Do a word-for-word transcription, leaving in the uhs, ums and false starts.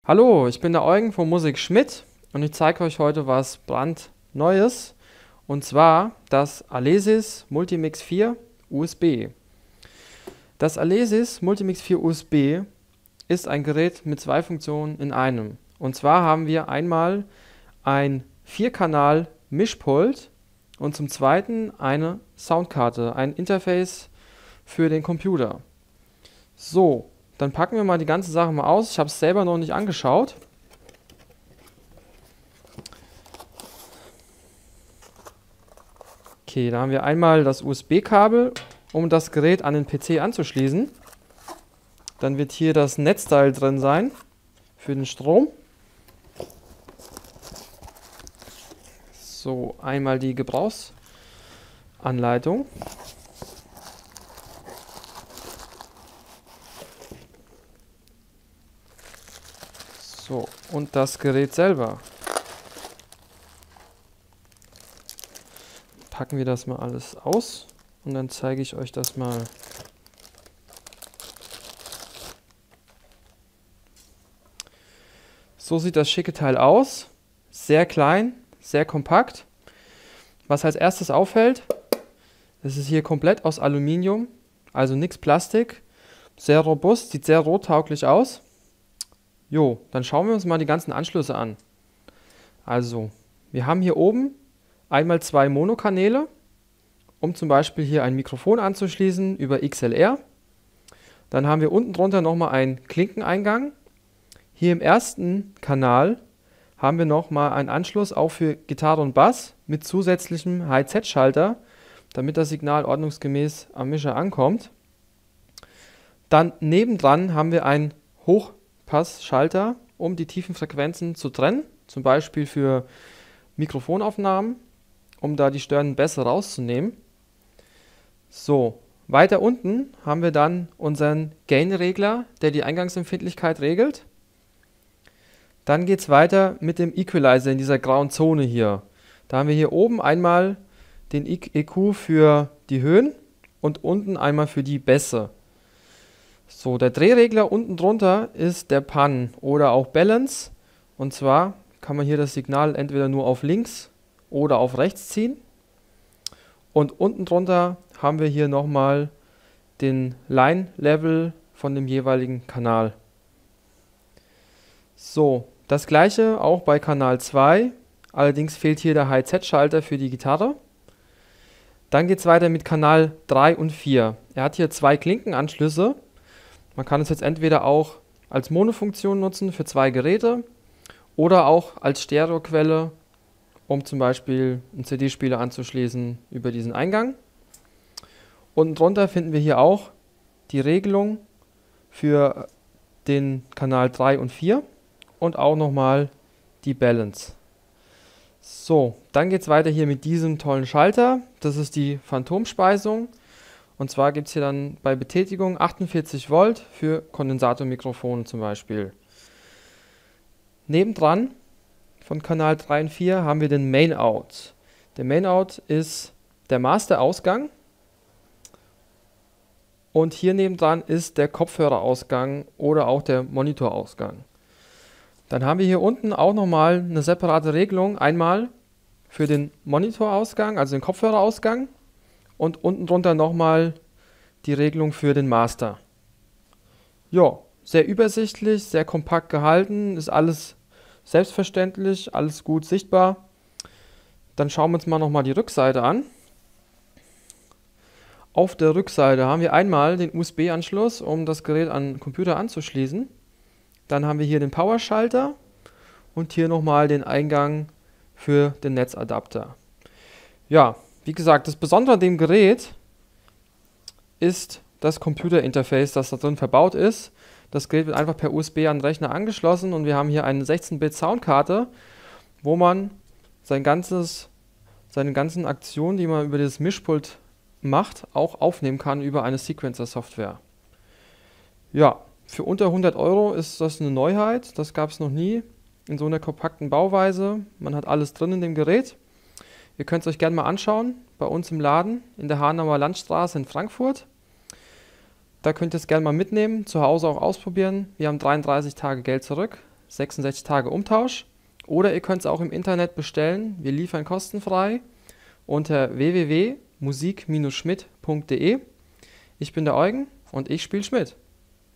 Hallo, ich bin der Eugen von Musik Schmidt und ich zeige euch heute was brandneues, und zwar das Alesis Multimix vier U S B. Das Alesis Multimix vier U S B ist ein Gerät mit zwei Funktionen in einem. Und zwar haben wir einmal ein vier Kanal Mischpult und zum zweiten eine Soundkarte, ein Interface für den Computer. So, dann packen wir mal die ganze Sache mal aus. Ich habe es selber noch nicht angeschaut. Okay, da haben wir einmal das U S B-Kabel, um das Gerät an den P C anzuschließen. Dann wird hier das Netzteil drin sein für den Strom. So, einmal die Gebrauchsanleitung. So, und das Gerät selber. Packen wir das mal alles aus und dann zeige ich euch das mal. So sieht das schicke Teil aus. Sehr klein, sehr kompakt. Was als erstes auffällt, es ist hier komplett aus Aluminium, also nichts Plastik. Sehr robust, sieht sehr rottauglich aus. Jo, dann schauen wir uns mal die ganzen Anschlüsse an. Also, wir haben hier oben einmal zwei Monokanäle, um zum Beispiel hier ein Mikrofon anzuschließen über X L R. Dann haben wir unten drunter nochmal einen Klinkeneingang. Hier im ersten Kanal haben wir nochmal einen Anschluss auch für Gitarre und Bass mit zusätzlichem H Z-Schalter, damit das Signal ordnungsgemäß am Mischer ankommt. Dann nebendran haben wir einen Hochpassschalter, um die tiefen Frequenzen zu trennen, zum Beispiel für Mikrofonaufnahmen, um da die störenden Bässe rauszunehmen. So, weiter unten haben wir dann unseren Gain-Regler, der die Eingangsempfindlichkeit regelt. Dann geht es weiter mit dem Equalizer in dieser grauen Zone hier. Da haben wir hier oben einmal den E Q für die Höhen und unten einmal für die Bässe. So, der Drehregler unten drunter ist der Pan oder auch Balance. Und zwar kann man hier das Signal entweder nur auf links oder auf rechts ziehen. Und unten drunter haben wir hier nochmal den Line-Level von dem jeweiligen Kanal. So, das gleiche auch bei Kanal zwei. Allerdings fehlt hier der H Z-Schalter für die Gitarre. Dann geht es weiter mit Kanal drei und vier. Er hat hier zwei Klinkenanschlüsse. Man kann es jetzt entweder auch als Monofunktion nutzen für zwei Geräte oder auch als Stereoquelle, um zum Beispiel einen C D-Spieler anzuschließen über diesen Eingang. Unten drunter finden wir hier auch die Regelung für den Kanal drei und vier und auch nochmal die Balance. So, dann geht es weiter hier mit diesem tollen Schalter. Das ist die Phantomspeisung. Und zwar gibt es hier dann bei Betätigung achtundvierzig Volt für Kondensatormikrofone zum Beispiel. Nebendran von Kanal drei und vier haben wir den Main-Out. Der Main-Out ist der Master-Ausgang. Und hier nebendran ist der Kopfhörerausgang oder auch der Monitorausgang. Dann haben wir hier unten auch nochmal eine separate Regelung. Einmal für den Monitorausgang, also den Kopfhörerausgang. Und unten drunter nochmal die Regelung für den Master. Ja, sehr übersichtlich, sehr kompakt gehalten, ist alles selbstverständlich, alles gut sichtbar. Dann schauen wir uns mal nochmal die Rückseite an. Auf der Rückseite haben wir einmal den U S B-Anschluss, um das Gerät an den Computer anzuschließen. Dann haben wir hier den Powerschalter und hier nochmal den Eingang für den Netzadapter. Ja, wie gesagt, das Besondere an dem Gerät ist das Computerinterface, das da drin verbaut ist. Das Gerät wird einfach per U S B an den Rechner angeschlossen und wir haben hier eine sechzehn Bit Soundkarte, wo man sein ganzes, seine ganzen Aktionen, die man über dieses Mischpult macht, auch aufnehmen kann über eine Sequencer-Software. Ja, für unter hundert Euro ist das eine Neuheit, das gab es noch nie in so einer kompakten Bauweise. Man hat alles drin in dem Gerät. Ihr könnt es euch gerne mal anschauen, bei uns im Laden in der Hanauer Landstraße in Frankfurt. Da könnt ihr es gerne mal mitnehmen, zu Hause auch ausprobieren. Wir haben dreiunddreißig Tage Geld zurück. sechsundsechzig Tage Umtausch. Oder ihr könnt es auch im Internet bestellen. Wir liefern kostenfrei unter w w w punkt musik Bindestrich schmidt punkt de. Ich bin der Eugen und ich spiele Schmidt.